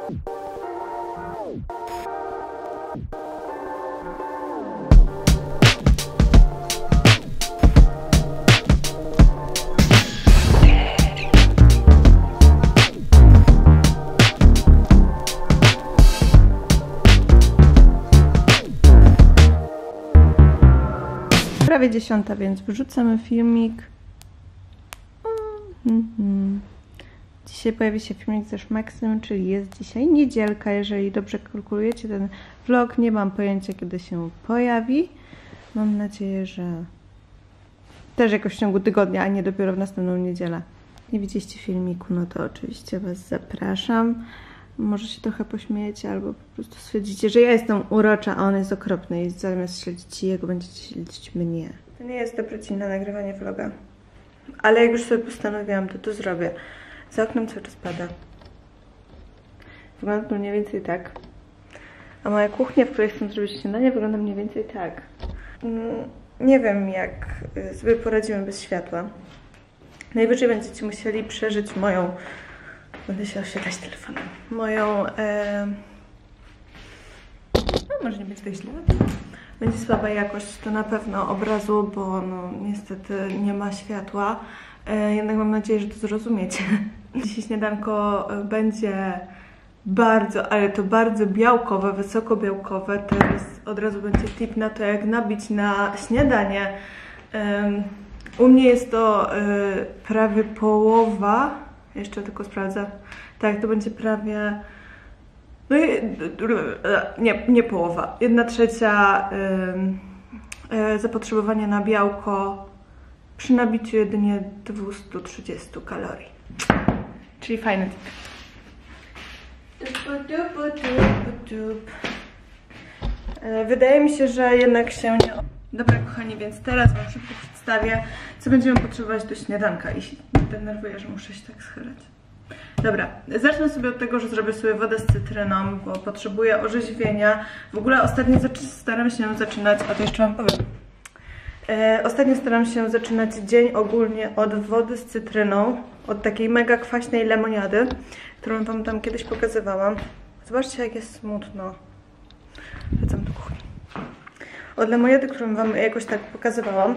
Prawie 10, więc wrzucamy filmik. Dzisiaj pojawi się filmik ze Szmaksem, czyli jest dzisiaj niedzielka, jeżeli dobrze kalkulujecie ten vlog. Nie mam pojęcia, kiedy się pojawi. Mam nadzieję, że też jakoś w ciągu tygodnia, a nie dopiero w następną niedzielę. Nie widzieliście filmiku, no to oczywiście Was zapraszam. Może się trochę pośmiejecie, albo po prostu stwierdzicie, że ja jestem urocza, a on jest okropny i zamiast śledzić jego, będziecie śledzić mnie. To nie jest dobry dzień na nagrywanie vloga. Ale jak już sobie postanowiłam, to zrobię. Za oknem cały czas pada. Wygląda to mniej więcej tak. A moja kuchnia, w której chcę zrobić śniadanie, wygląda mniej więcej tak. Nie wiem, jak sobie poradzimy bez światła. Najwyżej będziecie musieli przeżyć moją... Będę się oświetlać telefonem. Moją... No, może nie być tak źle. Będzie słaba jakość, to na pewno obrazu, bo no, niestety nie ma światła. Jednak mam nadzieję, że to zrozumiecie. Dzisiaj śniadanko będzie bardzo, ale to bardzo białkowe, wysoko białkowe. Teraz od razu będzie tip na to, jak nabić na śniadanie. U mnie jest to prawie połowa. Jeszcze tylko sprawdzę. Tak, to będzie prawie... No nie połowa. 1/3 zapotrzebowania na białko przy nabiciu jedynie 230 kalorii. Czyli fajny tip. Wydaje mi się, że jednak się nie... Dobra kochani, więc teraz Wam szybko przedstawię, co będziemy potrzebować do śniadanka. I się denerwuję, że muszę się tak schylać. Dobra, zacznę sobie od tego, że zrobię sobie wodę z cytryną, bo potrzebuję orzeźwienia. W ogóle ostatnio staram się zaczynać, a to jeszcze Wam powiem. Ostatnio staram się zaczynać dzień ogólnie od wody z cytryną, od takiej mega kwaśnej lemoniady, którą Wam tam kiedyś pokazywałam. Zobaczcie, jak jest smutno. Wracam do kuchni. Od lemoniady, którą Wam jakoś tak pokazywałam.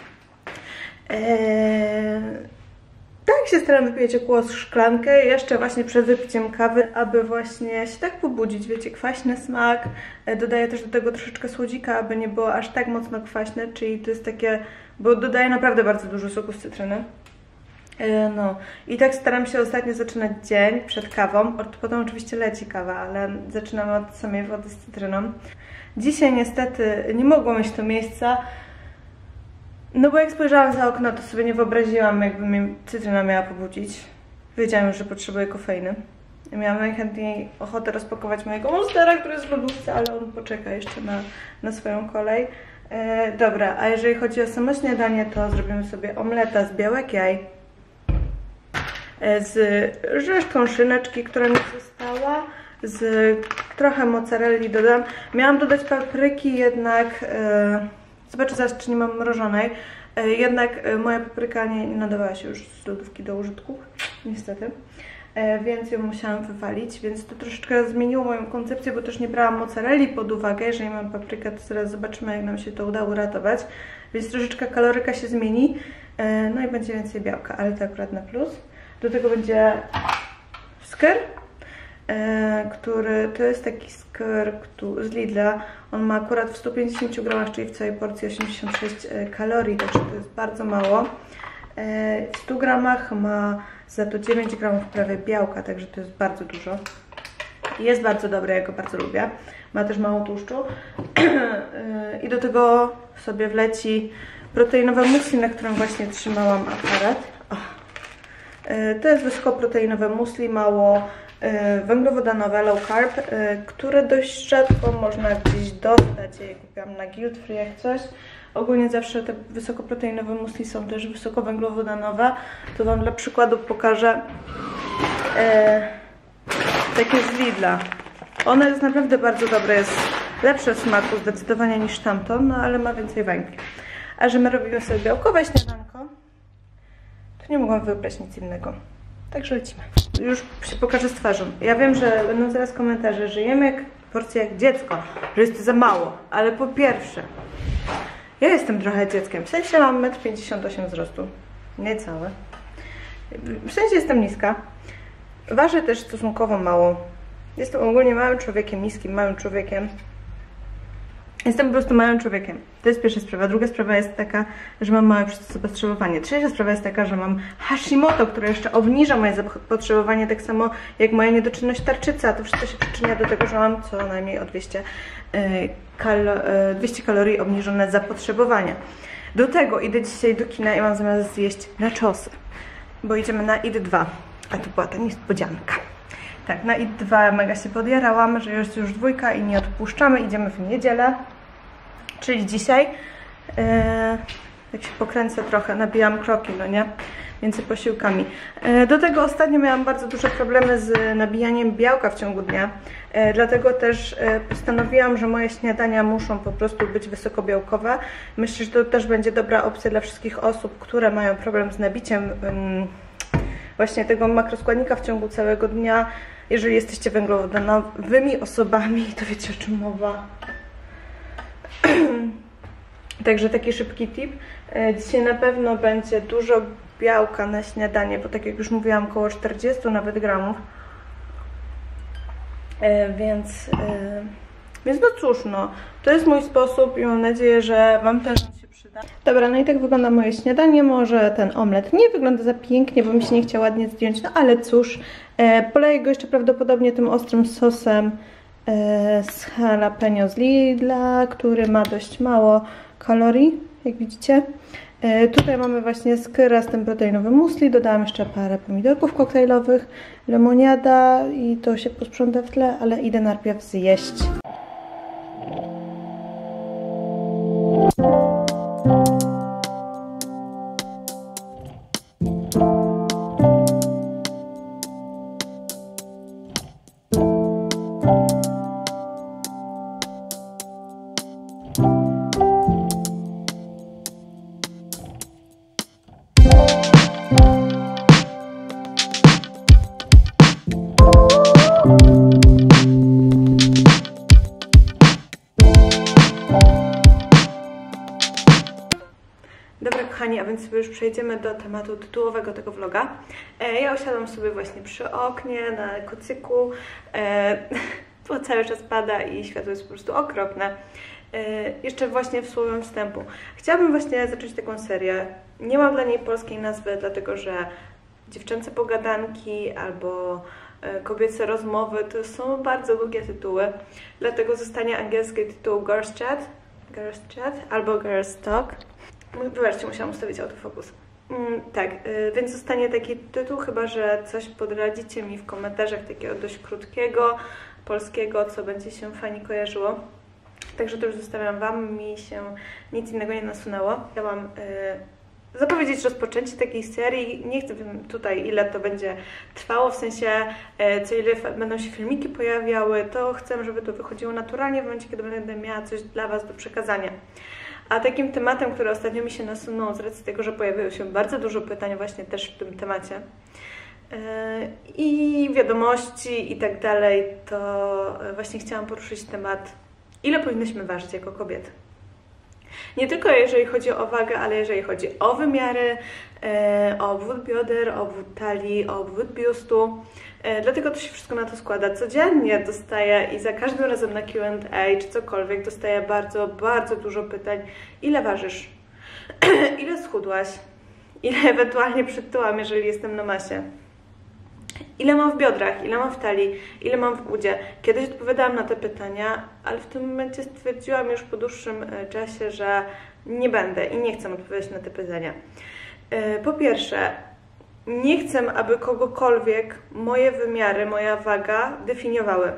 Tak się staram wypijać około szklankę, jeszcze właśnie przed wypiciem kawy, aby właśnie się tak pobudzić, wiecie, kwaśny smak. Dodaję też do tego troszeczkę słodzika, aby nie było aż tak mocno kwaśne, czyli to jest takie, bo dodaję naprawdę bardzo dużo soku z cytryny. No i tak staram się ostatnio zaczynać dzień przed kawą, potem oczywiście leci kawa, ale zaczynam od samej wody z cytryną. Dzisiaj niestety nie mogło mieć to miejsca, no bo jak spojrzałam za okno, to sobie nie wyobraziłam, jakby mnie cytryna miała pobudzić. Wiedziałam już, że potrzebuję kofeiny. Miałam najchętniej ochotę rozpakować mojego Monstera, który jest w lodówce, ale on poczeka jeszcze na swoją kolej. Dobra, a jeżeli chodzi o samo śniadanie, to zrobimy sobie omleta z białek jaj, z resztką szyneczki, która mi została, z trochę mozzarelli dodam. Miałam dodać papryki, jednak zobaczę zaraz, czy nie mam mrożonej. Jednak moja papryka nie nadawała się już z lodówki do użytku, niestety. Więc ją musiałam wywalić, więc to troszeczkę zmieniło moją koncepcję, bo też nie brałam mozzarelli pod uwagę. Jeżeli mam paprykę, to zaraz zobaczymy, jak nam się to uda uratować. Więc troszeczkę kaloryka się zmieni, no i będzie więcej białka, ale to akurat na plus. Do tego będzie skyr, który to jest taki skyr z Lidla. On ma akurat w 150 gramach, czyli w całej porcji 86 kalorii, także to jest bardzo mało. W 100 gramach ma za to 9 gramów prawie białka, także to jest bardzo dużo. Jest bardzo dobry, ja go bardzo lubię. Ma też mało tłuszczu. I do tego sobie wleci proteinowe muesli, na którym właśnie trzymałam aparat. To jest wysokoproteinowe muesli, mało węglowodanowe, low carb, które dość rzadko można gdzieś dostać. Ja je kupiłam na Guilt Free jak coś. Ogólnie zawsze te wysokoproteinowe muesli są też wysokowęglowodanowe. To Wam dla przykładu pokażę takie z Lidla. Ono jest naprawdę bardzo dobre, jest lepsze w smaku zdecydowanie niż tamto, no ale ma więcej węgli. A że my robimy sobie białkowe śniadanko, to nie mogłam wybrać nic innego. Także lecimy. Już się pokażę z twarzą. Ja wiem, że będą zaraz komentarze, że jem jak porcja jak dziecko, że jest to za mało, ale po pierwsze, ja jestem trochę dzieckiem, w sensie mam 1,58 m wzrostu, niecałe. W sensie jestem niska, ważę też stosunkowo mało. Jestem ogólnie małym człowiekiem, niskim, małym człowiekiem. Jestem po prostu małym człowiekiem. To jest pierwsza sprawa. Druga sprawa jest taka, że mam małe zapotrzebowanie. Trzecia sprawa jest taka, że mam Hashimoto, które jeszcze obniża moje zapotrzebowanie, tak samo jak moja niedoczynność tarczycy. A to wszystko się przyczynia do tego, że mam co najmniej o 200 kalorii obniżone zapotrzebowanie. Do tego idę dzisiaj do kina i mam zamiar zjeść nachosy, bo idziemy na IT 2. A to była ta niespodzianka. Tak, na IT 2 mega się podjarałam, że jest już dwójka i nie odpuszczamy. Idziemy w niedzielę, czyli dzisiaj. Jak się pokręcę trochę, nabijam kroki, no nie? Między posiłkami. Do tego ostatnio miałam bardzo duże problemy z nabijaniem białka w ciągu dnia. Dlatego też postanowiłam, że moje śniadania muszą po prostu być wysokobiałkowe. Myślę, że to też będzie dobra opcja dla wszystkich osób, które mają problem z nabiciem właśnie tego makroskładnika w ciągu całego dnia. Jeżeli jesteście węglowodanowymi osobami, to wiecie, o czym mowa. Także taki szybki tip. Dzisiaj na pewno będzie dużo białka na śniadanie, bo tak jak już mówiłam, około 40 nawet gramów. Więc no cóż, no, to jest mój sposób i mam nadzieję, że Wam też się przyda. Dobra, no i tak wygląda moje śniadanie. Może ten omlet nie wygląda za pięknie, bo mi się nie chciał ładnie zdjąć, no ale cóż. Poleję go jeszcze prawdopodobnie tym ostrym sosem z jalapeno z Lidla, który ma dość mało kalorii, jak widzicie. Tutaj mamy właśnie skyra z tym proteinowym musli, dodałam jeszcze parę pomidorków koktajlowych, lemoniada i to się posprząta w tle, ale idę najpierw zjeść. Dobra kochani, a więc sobie już przejdziemy do tematu tytułowego tego vloga. Ja usiadłam sobie właśnie przy oknie, na kocyku, bo cały czas pada i światło jest po prostu okropne. Jeszcze właśnie w słowem wstępu. Chciałabym właśnie zacząć taką serię. Nie mam dla niej polskiej nazwy, dlatego że dziewczęce pogadanki albo kobiece rozmowy to są bardzo długie tytuły. Dlatego zostanie angielski tytuł Girls Chat albo Girls Talk. Wybaczcie, musiałam ustawić autofokus. Tak, więc zostanie taki tytuł, chyba że coś podradzicie mi w komentarzach takiego dość krótkiego, polskiego, co będzie się fajnie kojarzyło. Także to już zostawiam Wam, mi się nic innego nie nasunęło. Chciałam zapowiedzieć rozpoczęcie takiej serii. Nie chcę wiem tutaj, ile to będzie trwało, w sensie co ile będą się filmiki pojawiały, to chcę, żeby to wychodziło naturalnie w momencie, kiedy będę miała coś dla Was do przekazania. A takim tematem, który ostatnio mi się nasunął z racji tego, że pojawiło się bardzo dużo pytań właśnie też w tym temacie i wiadomości i tak dalej, to właśnie chciałam poruszyć temat, ile powinnyśmy ważyć jako kobiety. Nie tylko jeżeli chodzi o wagę, ale jeżeli chodzi o wymiary, o obwód bioder, o obwód talii, o obwód biustu. Dlatego to się wszystko na to składa. Codziennie dostaję i za każdym razem na Q&A czy cokolwiek dostaję bardzo, bardzo dużo pytań. Ile ważysz? Ile schudłaś? Ile ewentualnie przytyłam, jeżeli jestem na masie? Ile mam w biodrach? Ile mam w talii? Ile mam w udzie? Kiedyś odpowiadałam na te pytania, ale w tym momencie stwierdziłam już po dłuższym czasie, że nie będę i nie chcę odpowiadać na te pytania. Po pierwsze, nie chcę, aby kogokolwiek moje wymiary, moja waga definiowały.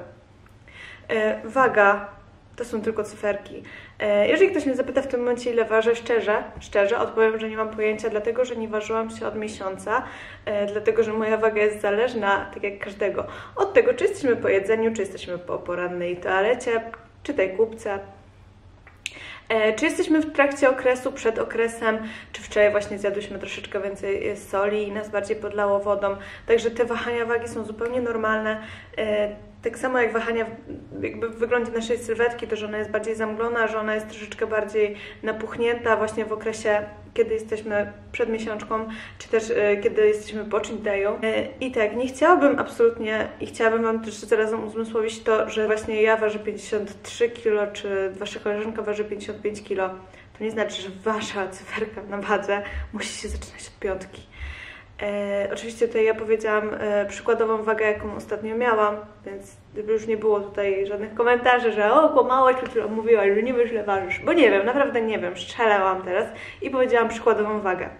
Waga to są tylko cyferki. Jeżeli ktoś mnie zapyta w tym momencie, ile ważę, szczerze odpowiem, że nie mam pojęcia, dlatego że nie ważyłam się od miesiąca, dlatego że moja waga jest zależna, tak jak każdego, od tego, czy jesteśmy po jedzeniu, czy jesteśmy po porannej toalecie, czy tej kupce. Czy jesteśmy w trakcie okresu, przed okresem, czy wczoraj właśnie zjadłyśmy troszeczkę więcej soli i nas bardziej podlało wodą. Także te wahania wagi są zupełnie normalne. Tak samo jak wahania jakby w wyglądzie naszej sylwetki, to że ona jest bardziej zamglona, że ona jest troszeczkę bardziej napuchnięta właśnie w okresie, kiedy jesteśmy przed miesiączką, czy też kiedy jesteśmy po cheat dayu. I tak, nie chciałabym absolutnie i chciałabym Wam też zarazem uzmysłowić to, że właśnie ja ważę 53 kg, czy Wasza koleżanka waży 55 kg. To nie znaczy, że Wasza cyferka na wadze musi się zaczynać od piątki. Oczywiście tutaj ja powiedziałam przykładową wagę, jaką ostatnio miałam, więc gdyby już nie było tutaj żadnych komentarzy, że o, kłamałaś, czy mówiłaś, że nie wiesz, ile ważysz, bo nie wiem, naprawdę nie wiem, strzelałam teraz i powiedziałam przykładową wagę.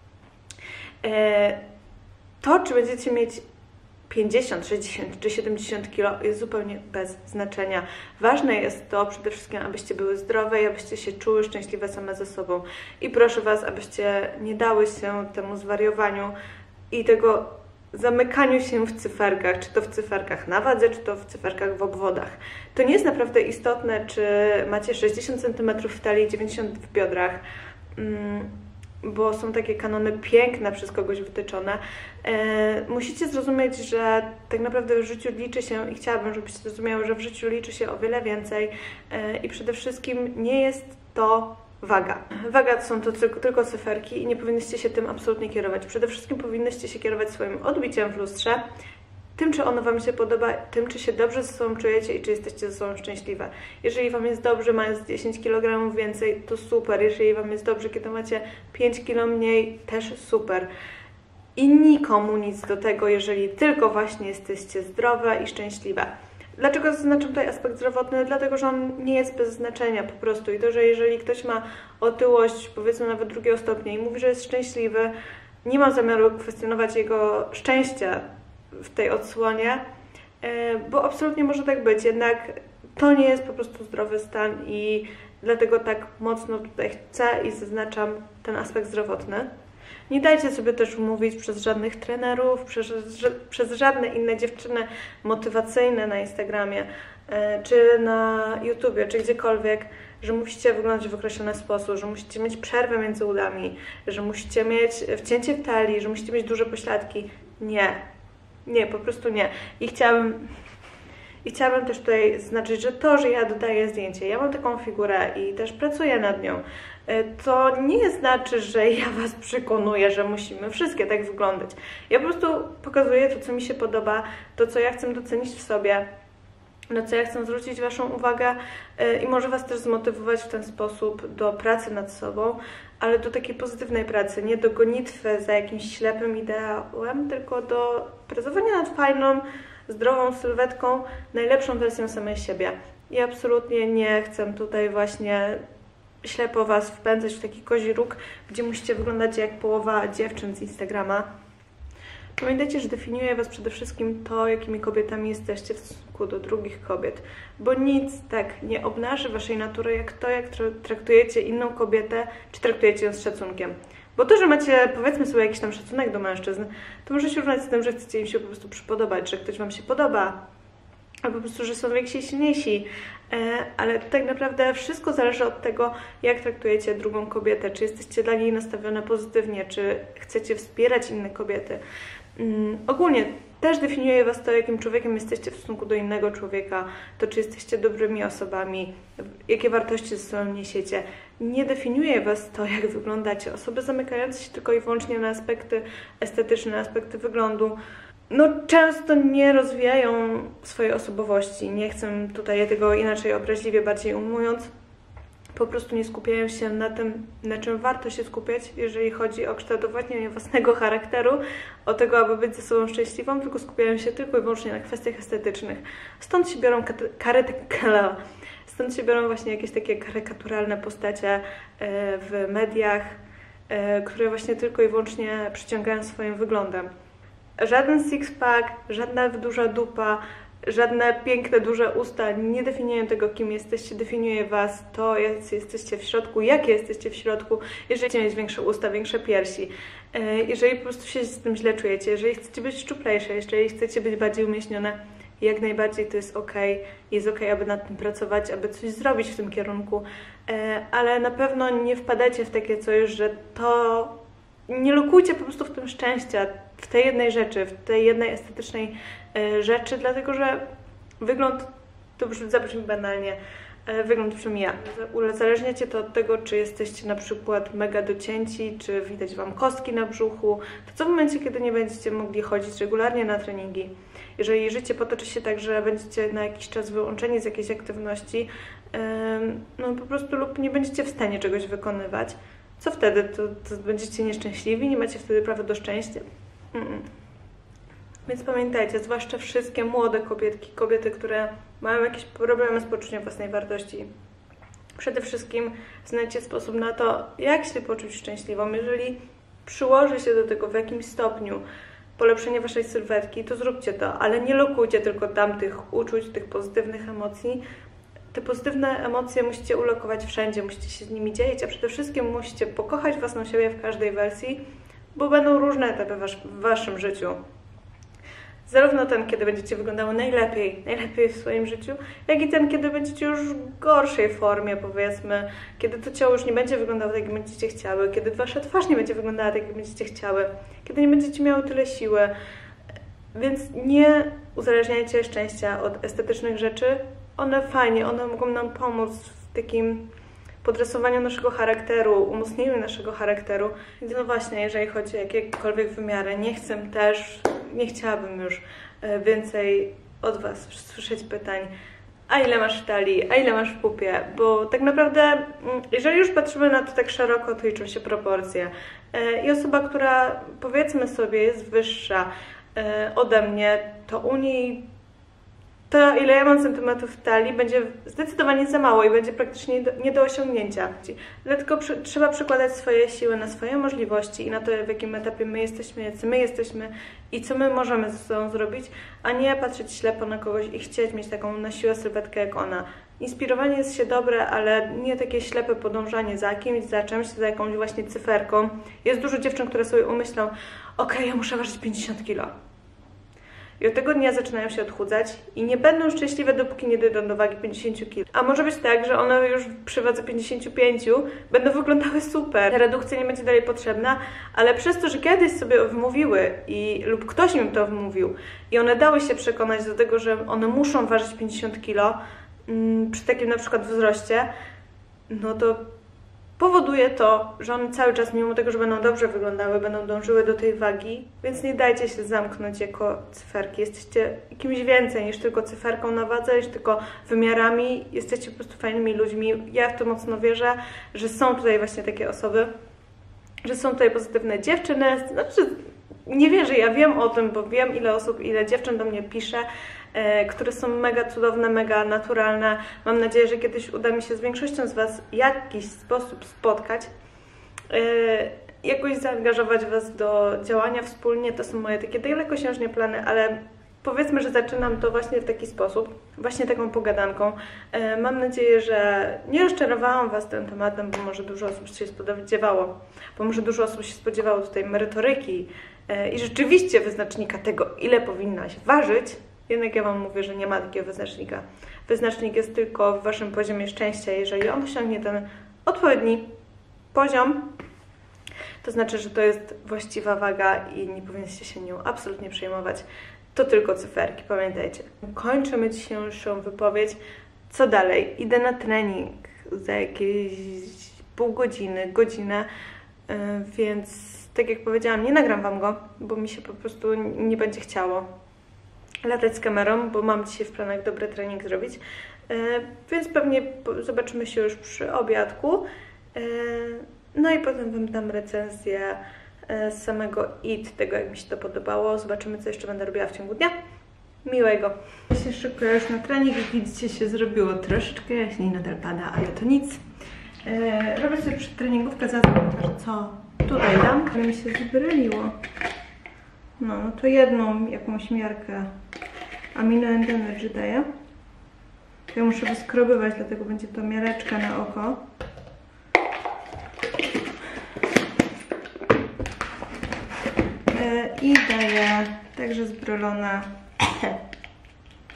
To, czy będziecie mieć 50, 60 czy 70 kg jest zupełnie bez znaczenia. Ważne jest to przede wszystkim, abyście były zdrowe i abyście się czuły szczęśliwe same ze sobą. I proszę Was, abyście nie dały się temu zwariowaniu i tego zamykaniu się w cyferkach, czy to w cyferkach na wadze, czy to w cyferkach w obwodach. To nie jest naprawdę istotne, czy macie 60 cm w talii, 90 w biodrach, bo są takie kanony piękne przez kogoś wytyczone. Musicie zrozumieć, że tak naprawdę w życiu liczy się i chciałabym, żebyście zrozumiały, że w życiu liczy się o wiele więcej i przede wszystkim nie jest to waga. Waga to są to tylko cyferki i nie powinnyście się tym absolutnie kierować. Przede wszystkim powinnyście się kierować swoim odbiciem w lustrze, tym, czy ono Wam się podoba, tym, czy się dobrze ze sobą czujecie i czy jesteście ze sobą szczęśliwe. Jeżeli Wam jest dobrze, mając 10 kg więcej, to super. Jeżeli Wam jest dobrze, kiedy macie 5 kg mniej, też super. I nikomu nic do tego, jeżeli tylko właśnie jesteście zdrowe i szczęśliwe. Dlaczego zaznaczam tutaj aspekt zdrowotny? Dlatego, że on nie jest bez znaczenia po prostu. I to, że jeżeli ktoś ma otyłość, powiedzmy nawet drugiego stopnia i mówi, że jest szczęśliwy, nie ma zamiaru kwestionować jego szczęścia w tej odsłonie, bo absolutnie może tak być, jednak to nie jest po prostu zdrowy stan i dlatego tak mocno tutaj chcę i zaznaczam ten aspekt zdrowotny. Nie dajcie sobie też umówić przez żadnych trenerów, przez żadne inne dziewczyny motywacyjne na Instagramie, czy na YouTubie, czy gdziekolwiek, że musicie wyglądać w określony sposób, że musicie mieć przerwę między udami, że musicie mieć wcięcie w talii, że musicie mieć duże pośladki. Nie. Nie, po prostu nie. I chciałabym też tutaj zaznaczyć, że to, że ja dodaję zdjęcie, ja mam taką figurę i też pracuję nad nią, to nie znaczy, że ja Was przekonuję, że musimy wszystkie tak wyglądać. Ja po prostu pokazuję to, co mi się podoba, to, co ja chcę docenić w sobie, na co ja chcę zwrócić Waszą uwagę i może Was też zmotywować w ten sposób do pracy nad sobą, ale do takiej pozytywnej pracy, nie do gonitwy za jakimś ślepym ideałem, tylko do pracowania nad fajną, zdrową sylwetką, najlepszą wersją samej siebie. I absolutnie nie chcę tutaj właśnie ślepo Was wpędzać w taki kozi róg, gdzie musicie wyglądać jak połowa dziewczyn z Instagrama. Pamiętajcie, że definiuje Was przede wszystkim to, jakimi kobietami jesteście w stosunku do drugich kobiet, bo nic tak nie obnaży Waszej natury, jak to, jak traktujecie inną kobietę, czy traktujecie ją z szacunkiem. Bo to, że macie, powiedzmy sobie, jakiś tam szacunek do mężczyzn, to może się równać z tym, że chcecie im się po prostu przypodobać, że ktoś Wam się podoba, albo po prostu, że są więksi i silniejsi. Ale tak naprawdę wszystko zależy od tego, jak traktujecie drugą kobietę, czy jesteście dla niej nastawione pozytywnie, czy chcecie wspierać inne kobiety. Ogólnie też definiuje Was to, jakim człowiekiem jesteście w stosunku do innego człowieka, to czy jesteście dobrymi osobami, jakie wartości ze sobą niesiecie. Nie definiuje Was to, jak wyglądacie. Osoby zamykające się tylko i wyłącznie na aspekty estetyczne, na aspekty wyglądu, no często nie rozwijają swojej osobowości. Nie chcę tutaj tego inaczej obraźliwie bardziej ujmując. Po prostu nie skupiają się na tym, na czym warto się skupiać, jeżeli chodzi o kształtowanie własnego charakteru, o tego, aby być ze sobą szczęśliwą, tylko skupiają się tylko i wyłącznie na kwestiach estetycznych. Stąd się biorą właśnie jakieś takie karykaturalne postacie w mediach, które właśnie tylko i wyłącznie przyciągają swoim wyglądem. Żaden six-pack, żadna duża dupa, żadne piękne, duże usta nie definiują tego, kim jesteście, definiuje Was to, jak jesteście w środku, jakie jesteście w środku, jeżeli chcecie mieć większe usta, większe piersi, jeżeli po prostu się z tym źle czujecie, jeżeli chcecie być szczuplejsze, jeżeli chcecie być bardziej umieśnione, i jak najbardziej to jest okej. Jest okej, aby nad tym pracować, aby coś zrobić w tym kierunku, ale na pewno nie wpadajcie w takie coś, że to... Nie lokujcie po prostu w tym szczęścia, w tej jednej rzeczy, w tej jednej estetycznej rzeczy, dlatego że wygląd, to zabrzmi banalnie, wygląd przemija. Uzależniacie to od tego, czy jesteście na przykład mega docięci, czy widać Wam kostki na brzuchu. To co w momencie, kiedy nie będziecie mogli chodzić regularnie na treningi? Jeżeli życie potoczy się tak, że będziecie na jakiś czas wyłączeni z jakiejś aktywności, no po prostu lub nie będziecie w stanie czegoś wykonywać, co wtedy? To będziecie nieszczęśliwi? Nie macie wtedy prawa do szczęścia? Więc pamiętajcie, zwłaszcza wszystkie młode kobiety, które mają jakieś problemy z poczuciem własnej wartości. Przede wszystkim znajdźcie sposób na to, jak się poczuć szczęśliwą. Jeżeli przyłoży się do tego w jakimś stopniu polepszenie Waszej sylwetki, to zróbcie to, ale nie lokujcie tylko tamtych uczuć, tych pozytywnych emocji. Te pozytywne emocje musicie ulokować wszędzie, musicie się z nimi dzielić, a przede wszystkim musicie pokochać własną siebie w każdej wersji, bo będą różne etapy w Waszym życiu. Zarówno ten, kiedy będziecie wyglądały najlepiej w swoim życiu, jak i ten, kiedy będziecie już w gorszej formie, powiedzmy, kiedy to ciało już nie będzie wyglądało tak, jak będziecie chciały, kiedy Wasza twarz nie będzie wyglądała tak, jak będziecie chciały, kiedy nie będziecie miały tyle siły. Więc nie uzależniajcie szczęścia od estetycznych rzeczy. One fajnie, one mogą nam pomóc w takim podrysowaniu naszego charakteru, umocnieniu naszego charakteru. Więc no właśnie, jeżeli chodzi o jakiekolwiek wymiary, nie chciałabym już więcej od Was słyszeć pytań, a ile masz w talii, a ile masz w pupie, bo tak naprawdę, jeżeli już patrzymy na to tak szeroko, to liczą się proporcje. I osoba, która powiedzmy sobie jest wyższa ode mnie, to u niej to, ile ja mam centymetrów w talii, będzie zdecydowanie za mało i będzie praktycznie nie do osiągnięcia. Dlatego trzeba przykładać swoje siły na swoje możliwości i na to, w jakim etapie my jesteśmy, jacy my jesteśmy i co my możemy ze sobą zrobić, a nie patrzeć ślepo na kogoś i chcieć mieć taką na siłę sylwetkę jak ona. Inspirowanie jest się dobre, ale nie takie ślepe podążanie za kimś, za czymś, za jakąś właśnie cyferką. Jest dużo dziewczyn, które sobie umyślą, okej, ja muszę ważyć 50 kg. I od tego dnia zaczynają się odchudzać i nie będą szczęśliwe, dopóki nie dojdą do wagi 50 kg. A może być tak, że one już przy wadze 55 będą wyglądały super. Ta redukcja nie będzie dalej potrzebna, ale przez to, że kiedyś sobie wmówiły lub ktoś im to wmówił i one dały się przekonać do tego, że one muszą ważyć 50 kg przy takim na przykład wzroście, no to powoduje to, że one cały czas, mimo tego, że będą dobrze wyglądały, będą dążyły do tej wagi, więc nie dajcie się zamknąć jako cyferki. Jesteście kimś więcej niż tylko cyferką na wadze, niż tylko wymiarami. Jesteście po prostu fajnymi ludźmi. Ja w to mocno wierzę, że są tutaj właśnie takie osoby, że są tutaj pozytywne dziewczyny. Znaczy, nie wierzę, ja wiem o tym, bo wiem, ile osób, ile dziewczyn do mnie pisze, które są mega cudowne, mega naturalne. Mam nadzieję, że kiedyś uda mi się z większością z Was w jakiś sposób spotkać, jakoś zaangażować Was do działania wspólnie. To są moje takie dalekosiężne plany, ale powiedzmy, że zaczynam to właśnie w taki sposób, właśnie taką pogadanką. Mam nadzieję, że nie rozczarowałam Was tym tematem, bo może dużo osób się spodziewało, tutaj merytoryki i rzeczywiście wyznacznika tego, ile powinnaś ważyć. Jednak ja Wam mówię, że nie ma takiego wyznacznika. Wyznacznik jest tylko w Waszym poziomie szczęścia. Jeżeli on osiągnie ten odpowiedni poziom, to znaczy, że to jest właściwa waga i nie powinniście się nią absolutnie przejmować. To tylko cyferki, pamiętajcie. Kończymy dzisiejszą wypowiedź. Co dalej? Idę na trening za jakieś pół godziny, godzinę, więc tak jak powiedziałam, nie nagram Wam go, bo mi się po prostu nie będzie chciało latać z kamerą, bo mam dzisiaj w planach dobry trening zrobić, więc pewnie zobaczymy się już przy obiadku, no i potem Wam dam recenzję z samego tego, jak mi się to podobało. Zobaczymy, co jeszcze będę robiła w ciągu dnia. Miłego! Ja się szykuję już na trening, jak widzicie, się zrobiło troszeczkę, jaśniej nadal pada, ale to nic. Robię sobie przedtreningówkę, zaraz co tutaj dam, ale mi się zbryliło. No to jedną jakąś miarkę Amino and Energy daję. Ja muszę wyskrobywać, dlatego będzie to miareczka na oko. I daję także zbrolone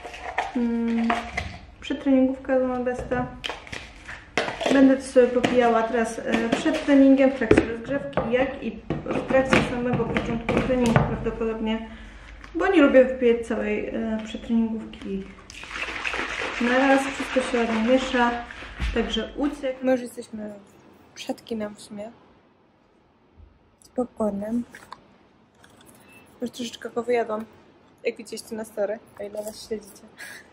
Przedtreningówka z Modesta. Będę to sobie popijała teraz przed treningiem, w trakcie rozgrzewki, jak i w trakcie samego początku treningu prawdopodobnie, bo nie lubię wypijać całej przedtreningówki na raz, wszystko się ładnie miesza, także uciek. My już jesteśmy przed kinem w sumie, z popcornem. Już troszeczkę go wyjadłam, jak widzieliście na story, o ile nas śledzicie.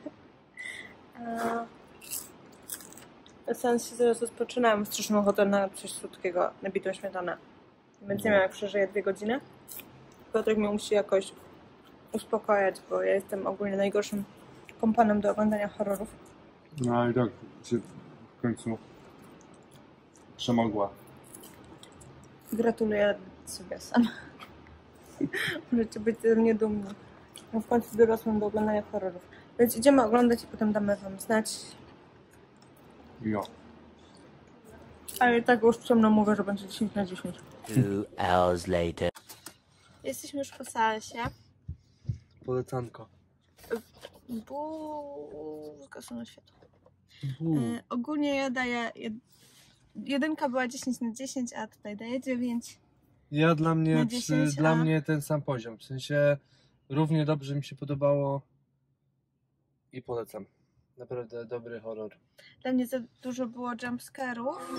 Seans się zaraz rozpoczynałam, straszną ochotę na coś słodkiego, nabitą śmietanę. Więc nie wiem, jak przeżyję 2 godziny. Piotrek mnie musi jakoś uspokajać, bo ja jestem ogólnie najgorszym kompanem do oglądania horrorów. No i tak się w końcu przemogła. Gratuluję sobie sam. Możecie być ze mnie dumni. No w końcu dorosłym do oglądania horrorów. Więc idziemy oglądać i potem damy wam znać. Jo. Ale tak już ciemno mówię, że będzie 10 na 10. 2 hours later. Jesteśmy już po seansie. Polecanko. Zgaszono światło. Ogólnie ja daję... Jedynka była 10 na 10, a tutaj daję 9. Ja dla mnie, na 10, dla mnie ten sam poziom. W sensie równie dobrze mi się podobało i polecam. Naprawdę dobry horror. Dla mnie za dużo było jumpscarów.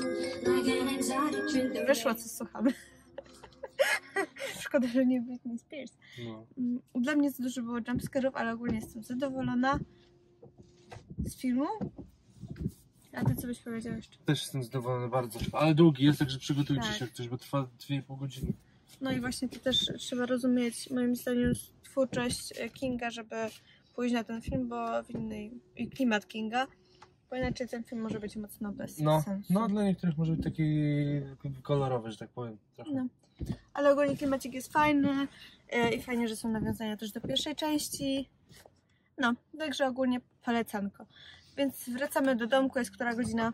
Wyszło, co słuchamy. Szkoda, że nie Britney Spears. No. Dla mnie za dużo było jumpscarów, ale ogólnie jestem zadowolona z filmu. A ty co byś powiedział jeszcze? Też jestem zadowolony bardzo. Ale długi jest, także przygotujcie Tak. się jak coś, bo trwa 2,5 godziny. No i właśnie to też trzeba rozumieć, moim zdaniem, twórczość Kinga, żeby pójść na ten film, bo w innej... i klimat Kinga, bo inaczej ten film może być mocno bez sensu. No, dla niektórych może być taki kolorowy, że tak powiem. Trochę. No. Ale ogólnie klimacik jest fajny i fajnie, że są nawiązania też do pierwszej części. No, także ogólnie polecanko. Więc wracamy do domku, jest która godzina?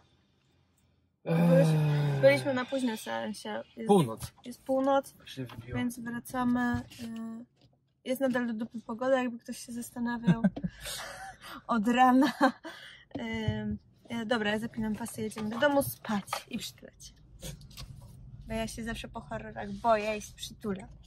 Byliśmy na późnym seansie. Północ. Jest północ, Się wybiło. więc wracamy. Jest nadal do dupy pogoda, jakby ktoś się zastanawiał. Od rana. Dobra, ja zapinam pasy, jedziemy do domu spać i przytulać. Bo ja się zawsze po horrorach boję i się przytulam.